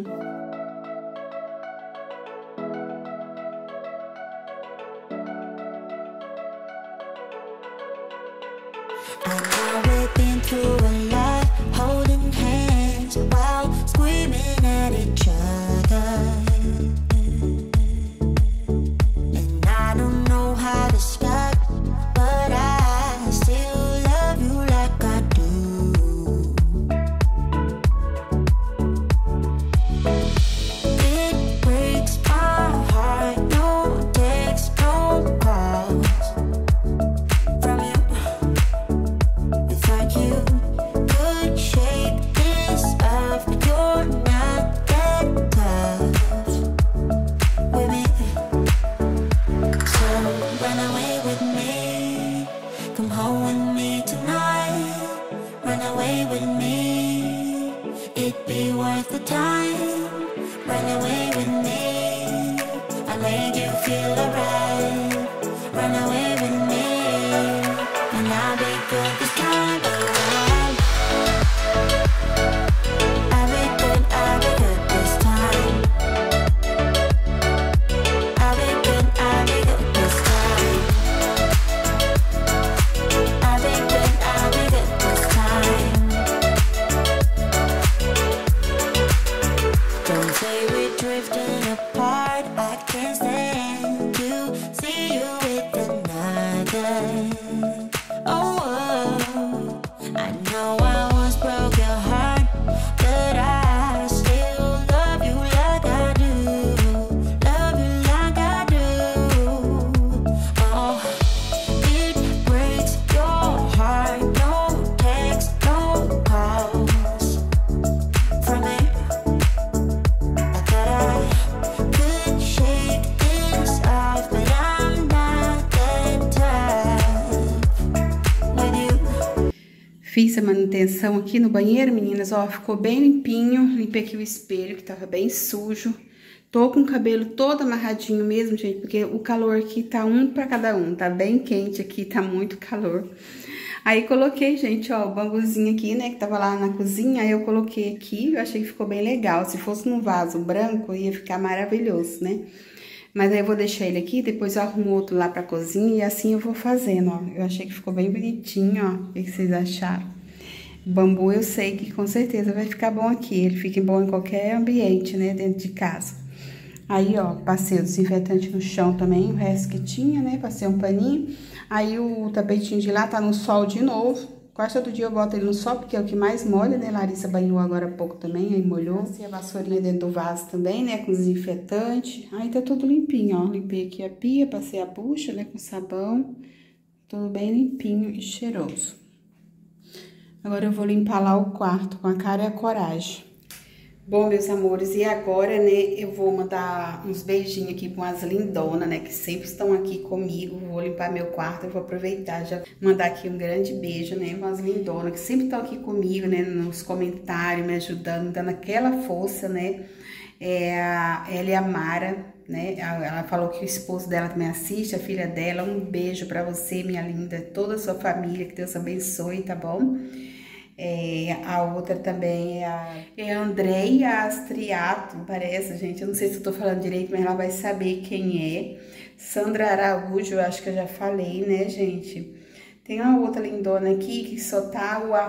Speaker 3: We've been through a lot, holding hands while screaming at each other. And I don't know how to stop, but I still love you like I do. It breaks my heart, no text, no calls from you. It's like you could shake this off, but you're not that tough with me. So run away with me, come home with me tonight. Run away with me, it'd be worth the time. Run away with me, I'll make you feel alright. Run away with me, and I'll be good this time around. I'll be good this time. I'll be good this time. I'll be good this time. Don't say we're drifting apart, I can't stand to see you with another. Oh, I know I once broke your heart, but I still love you like I do. Love you like I do. Oh, it breaks your heart. No text, no calls from me. I thought I could shake this off, but I'm not that tough with you.
Speaker 2: Fiz a manutenção aqui no banheiro, meninas, ó, ficou bem limpinho. Limpei aqui o espelho, que tava bem sujo. Tô com o cabelo todo amarradinho mesmo, gente, porque o calor aqui tá um pra cada um. Tá bem quente aqui, tá muito calor. Aí coloquei, gente, ó, o bambuzinho aqui, né, que tava lá na cozinha. Aí eu coloquei aqui, eu achei que ficou bem legal. Se fosse num vaso branco, ia ficar maravilhoso, né? Mas aí eu vou deixar ele aqui, depois eu arrumo outro lá pra cozinha e assim eu vou fazendo, ó. Eu achei que ficou bem bonitinho, ó. O que vocês acharam? O bambu eu sei que com certeza vai ficar bom aqui. Ele fica bom em qualquer ambiente, né, dentro de casa. Aí, ó, passei o desinfetante no chão também, o resto que tinha, né, passei um paninho. Aí o tapetinho de lá tá no sol de novo. Quase todo dia eu boto ele no sol, porque é o que mais molha, né? Larissa banhou agora há pouco também, aí molhou. Passei a vassourinha dentro do vaso também, né? Com desinfetante. Aí tá tudo limpinho, ó. Limpei aqui a pia, passei a bucha, né? Com sabão. Tudo bem limpinho e cheiroso. Agora eu vou limpar lá o quarto com a cara e a coragem. Bom, meus amores, e agora, né, eu vou mandar uns beijinhos aqui com as lindonas, né, que sempre estão aqui comigo. Vou limpar meu quarto, eu vou aproveitar já mandar aqui um grande beijo, né, com as lindonas que sempre estão aqui comigo, né, nos comentários, me ajudando, dando aquela força, né. Ela e a Mara, né, ela falou que o esposo dela também assiste, a filha dela. Um beijo pra você, minha linda, toda a sua família, que Deus abençoe, tá bom? A outra também é a Andreia Astriato, parece, gente. Eu não sei se eu tô falando direito, mas ela vai saber quem é. Sandra Araújo, eu acho que eu já falei, né, gente? Tem uma outra lindona aqui que só tá o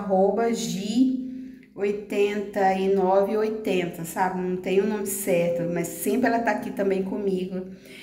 Speaker 2: @G8980, sabe? Não tem o nome certo, mas sempre ela tá aqui também comigo.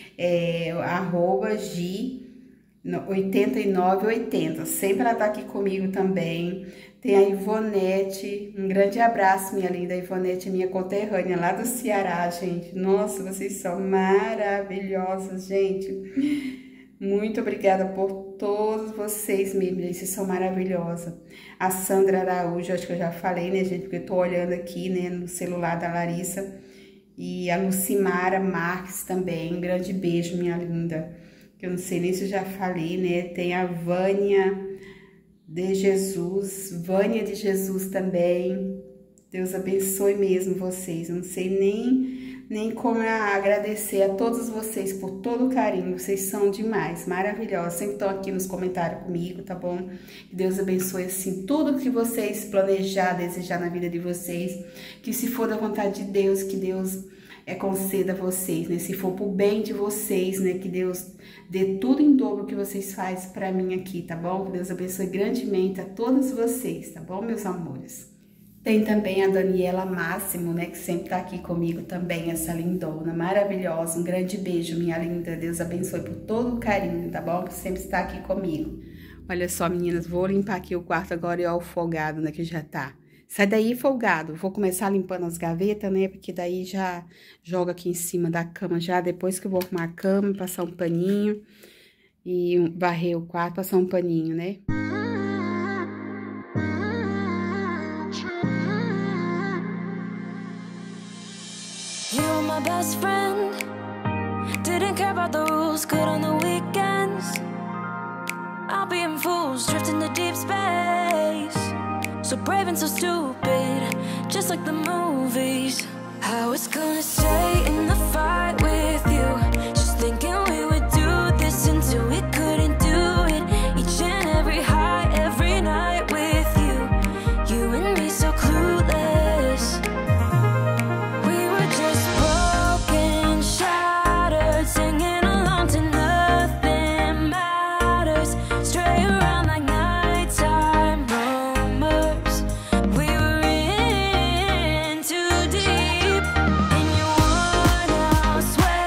Speaker 2: G8980, sempre ela tá aqui comigo também. Tem a Ivonete, um grande abraço, minha linda Ivonete, minha conterrânea lá do Ceará, gente. Nossa, vocês são maravilhosas, gente. Muito obrigada por todos vocês, vocês são maravilhosas. A Sandra Araújo, acho que eu já falei, né, gente, porque eu tô olhando aqui, né, no celular da Larissa. E a Lucimara Marques também, um grande beijo, minha linda. Que eu não sei nem se eu já falei, né, tem a Vânia de Jesus também. Deus abençoe mesmo vocês, eu não sei nem como agradecer a todos vocês por todo o carinho, vocês são demais, maravilhosos, sempre estão aqui nos comentários comigo, tá bom? Que Deus abençoe, assim, tudo que vocês planejar, desejar na vida de vocês, que se for da vontade de Deus, que Deus conceda a vocês, né? Se for pro bem de vocês, né? Que Deus dê tudo em dobro que vocês fazem pra mim aqui, tá bom? Que Deus abençoe grandemente a todos vocês, tá bom, meus amores? Tem também a Daniela Máximo, né, que sempre tá aqui comigo também, essa lindona, maravilhosa. Um grande beijo, minha linda. Deus abençoe por todo o carinho, tá bom? Que sempre está aqui comigo. Olha só, meninas, vou limpar aqui o quarto agora e ó o folgado, né, que já tá. Sai daí, folgado. Vou começar limpando as gavetas, né, porque daí já joga aqui em cima da cama já. Depois que eu vou arrumar a cama, passar um paninho e varrer o quarto, passar um paninho, né?
Speaker 3: My best friend didn't care about the rules, good on the weekends. I'll be in fools, drifting to deep space. So brave and so stupid, just like the movies. I was gonna stay in the fight with you, just thinking we would do this until we couldn't do it. Each and every high, every night with you, you and me so clueless. We were just broken, shattered, singing along to nothing matters. Stray around like nighttime rumors. We were in too deep, and you worn out, sweat.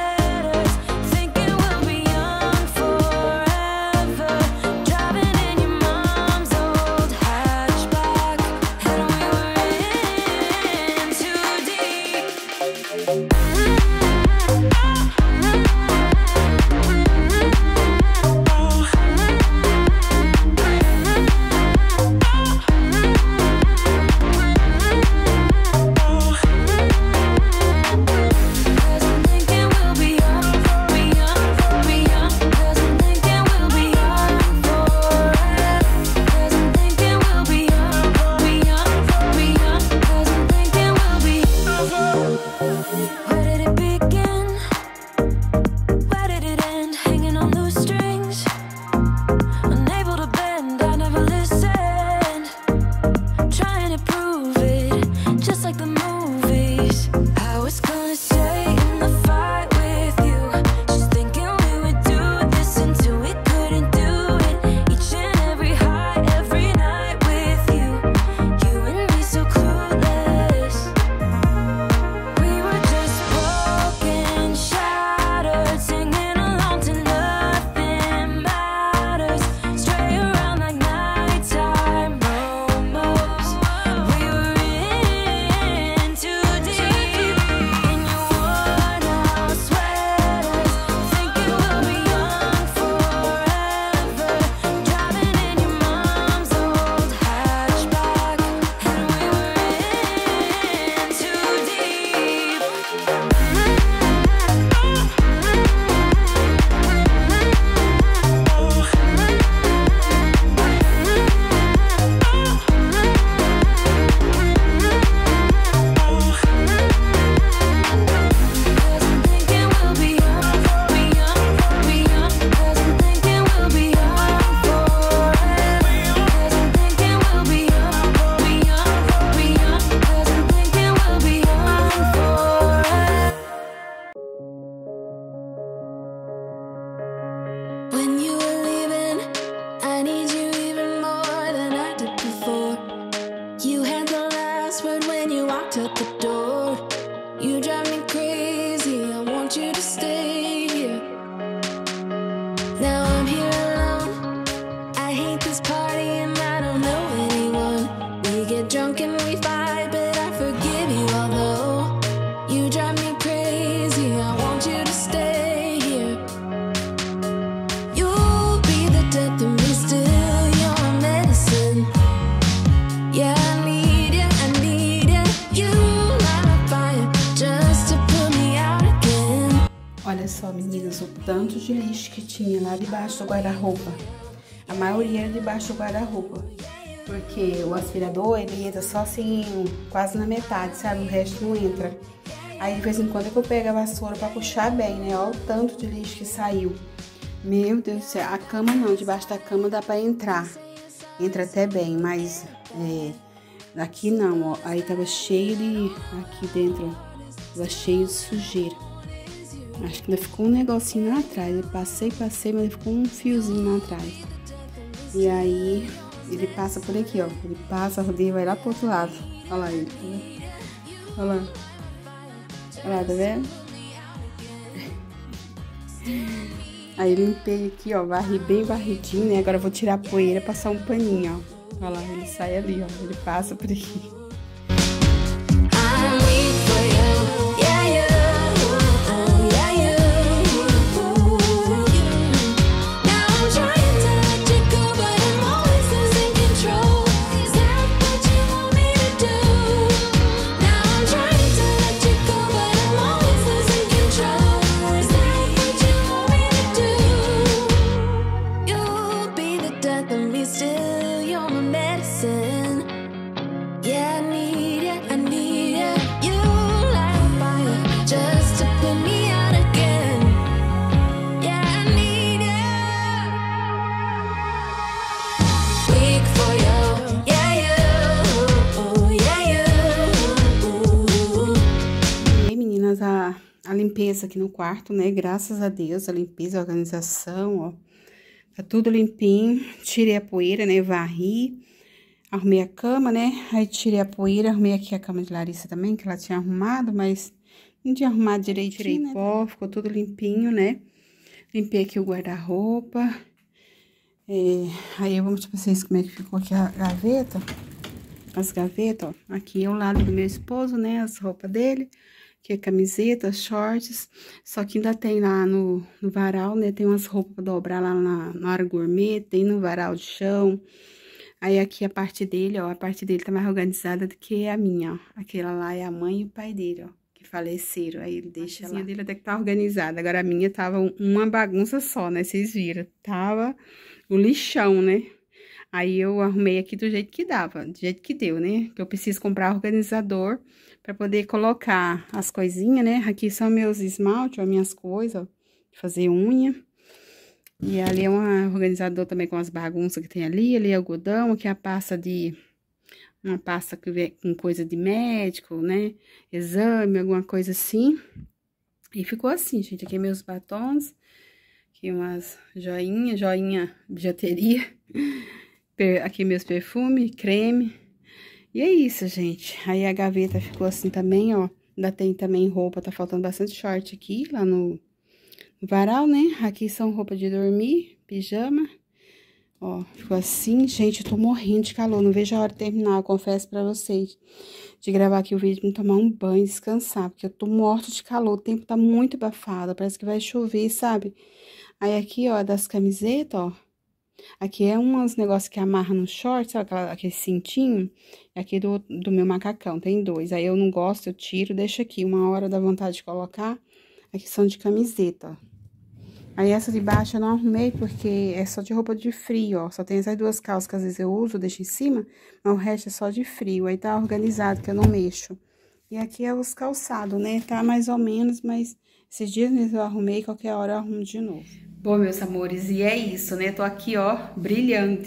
Speaker 3: locked at the door. You drive me crazy, I want you to stay here. Now I'm here alone, I hate this party and I don't know anyone. We get drunk and we fight, but I forgive you although you drive me crazy, I want you to stay here. You'll be the death of me still, you're my medicine. Yeah, I need you, I need you. You light my fire just to put me out again.
Speaker 2: Olha só, meninas, o tanto de lixo que tinha lá debaixo do guarda-roupa. A maioria era debaixo do guarda-roupa. Porque o aspirador, ele entra só assim, quase na metade, sabe? O resto não entra. Aí, de vez em quando, é que eu pego a vassoura pra puxar bem, né? Olha o tanto de lixo que saiu. Meu Deus do céu. A cama não, debaixo da cama dá pra entrar. Entra até bem, mas aqui não, ó. Aí tava cheio de... Aqui dentro, ó, tava cheio de sujeira. Acho que ainda ficou um negocinho lá atrás. Eu passei, mas ficou um fiozinho lá atrás. E aí, ele passa por aqui, ó. Ele passa, rodeia, vai lá pro outro lado. Olha lá ele, tá vendo? Olha lá. Olha lá, tá vendo? Aí limpei aqui, ó. Varri bem varridinho, né? Agora eu vou tirar a poeira, passar um paninho, ó. Olha lá, ele sai ali, ó. Ele passa por aqui.
Speaker 3: I'm weak for you, yeah, you. Yeah, you. Now I'm trying to let you go, but I'm always losing control. Is that what you want me to do? Now I'm trying to let you go, but I'm always losing control. Is that what you want me to do? You'll be the death of me still, you're my medicine. Yeah, I need you, I need you. You light a fire just to put me out again. Yeah, I need you. Weak for you, yeah, you. Yeah, you.
Speaker 2: E aí, meninas, a limpeza aqui no quarto, né? Graças a Deus, a limpeza, a organização, ó. Tá tudo limpinho. Tirei a poeira, né? Varri. Arrumei a cama, né? Aí tirei a poeira, arrumei aqui a cama de Larissa também, que ela tinha arrumado, mas não tinha arrumado direitinho, tirei pó, ficou tudo limpinho, né? Limpei aqui o guarda-roupa. Aí eu vou mostrar pra vocês como é que ficou aqui a gaveta. As gavetas, ó. Aqui é o lado do meu esposo, né? As roupas dele. Aqui é camiseta, shorts. Só que ainda tem lá no varal, né? Tem umas roupas pra dobrar lá na área gourmet, tem no varal de chão. Aí aqui a parte dele, ó, a parte dele tá mais organizada do que a minha, ó. Aquela lá é a mãe e o pai dele, ó, que faleceram. Aí ele deixa lá. A dele até que tá organizada. Agora a minha tava uma bagunça só, né? Vocês viram. Tava o lixão, né? Aí eu arrumei aqui do jeito que dava, do jeito que deu, né? Que eu preciso comprar organizador pra poder colocar as coisinhas, né? Aqui são meus esmaltes, ó, minhas coisas, ó, de fazer unha. E ali é um organizador também com as bagunças que tem ali. Ali é algodão, aqui é a pasta uma pasta que vem com coisa de médico, né? Exame, alguma coisa assim. E ficou assim, gente. Aqui meus batons. Aqui umas joinha bijuteria. Aqui meus perfumes, creme. E é isso, gente. Aí a gaveta ficou assim também, ó. Ainda tem também roupa, tá faltando bastante short aqui, lá no varal, né? Aqui são roupa de dormir, pijama. Ó, ficou assim. Gente, eu tô morrendo de calor. Não vejo a hora de terminar, eu confesso pra vocês. De gravar aqui o vídeo, me tomar um banho, descansar. Porque eu tô morta de calor. O tempo tá muito abafado. Parece que vai chover, sabe? Aí aqui, ó, das camisetas, ó. Aqui é uns negócios que amarra no short, sabe? Aquele cintinho. E aqui do meu macacão, tem dois. Aí eu não gosto, eu tiro, deixo aqui. Uma hora dá vontade de colocar. Aqui são de camiseta, ó. Aí essa de baixo eu não arrumei porque é só de roupa de frio, ó. Só tem essas duas calças que às vezes eu uso, deixo em cima, mas o resto é só de frio. Aí tá organizado, que eu não mexo. E aqui é os calçados, né? Tá mais ou menos, mas esses dias mesmo eu arrumei, qualquer hora eu arrumo de novo. Bom, meus amores, e é isso, né? Tô aqui, ó, brilhando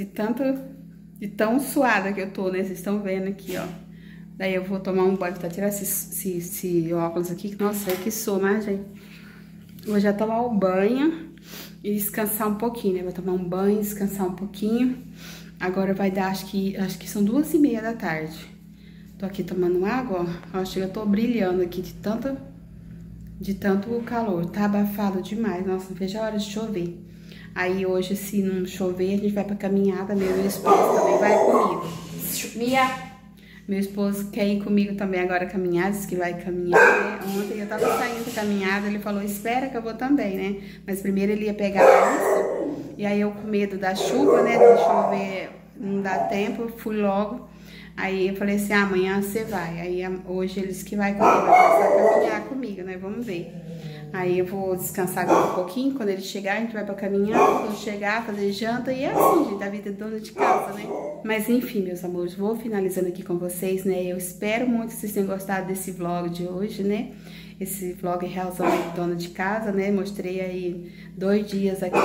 Speaker 2: de tão suada que eu tô, né? Vocês estão vendo aqui, ó. Daí eu vou tomar um banho pra tirar esse óculos aqui. Nossa, é que sou, mas, gente... Vou já tomar o banho e descansar um pouquinho, né? Vou tomar um banho, descansar um pouquinho. Agora vai dar, acho que são 2h30 da tarde. Tô aqui tomando água, ó. Acho que eu tô brilhando aqui de tanto calor. Tá abafado demais. Nossa, não vejo a hora de chover. Aí hoje, se não chover, a gente vai pra caminhada mesmo. Meu esposo também vai comigo. Meu esposo quer ir comigo também agora caminhar, disse que vai caminhar, né? Ontem eu tava saindo da caminhada, ele falou, espera que eu vou também, né? Mas primeiro ele ia pegar isso, e aí eu com medo da chuva, né? De chover, não dá tempo, fui logo. Aí eu falei assim, amanhã você vai. Aí hoje ele disse que vai comigo, vai começar a caminhar comigo, né? Vamos ver. Aí eu vou descansar agora um pouquinho, quando ele chegar a gente vai pra caminhar, quando chegar, fazer janta, e é assim, gente, a vida é dona de casa, né? Mas enfim, meus amores, vou finalizando aqui com vocês, né? Eu espero muito que vocês tenham gostado desse vlog de hoje, né? Esse vlog realzão aí de dona de casa, né? Mostrei aí 2 dias aqui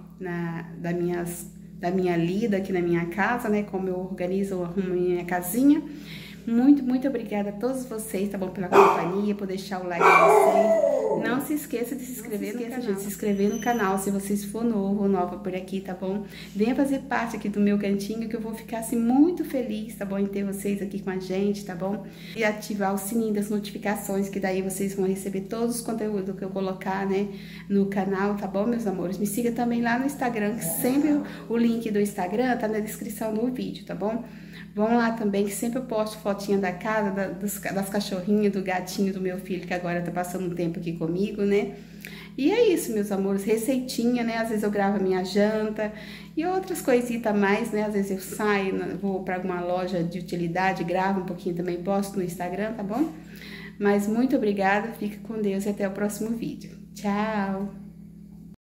Speaker 2: da minha lida aqui na minha casa, né? Como eu organizo, eu arrumo minha casinha. Muito obrigada a todos vocês, tá bom? Pela companhia, por deixar o like de vocês. Não se esqueça de se inscrever no canal. Gente, se inscrever no canal se vocês for novo ou nova por aqui, tá bom? Venha fazer parte aqui do meu cantinho, que eu vou ficar assim muito feliz, tá bom? Em ter vocês aqui com a gente, tá bom? E ativar o sininho das notificações, que daí vocês vão receber todos os conteúdos que eu colocar, né? No canal, tá bom, meus amores? Me siga também lá no Instagram, que sempre o link do Instagram tá na descrição do vídeo, tá bom? Vão lá também, que sempre eu posto fotinha da casa, das cachorrinhas, do gatinho do meu filho, que agora tá passando um tempo aqui comigo, né? E é isso, meus amores, receitinha, né? Às vezes eu gravo a minha janta e outras coisitas a mais, né? Às vezes eu saio, vou pra alguma loja de utilidade, gravo um pouquinho também, posto no Instagram, tá bom? Mas muito obrigada, fica com Deus e até o próximo vídeo. Tchau!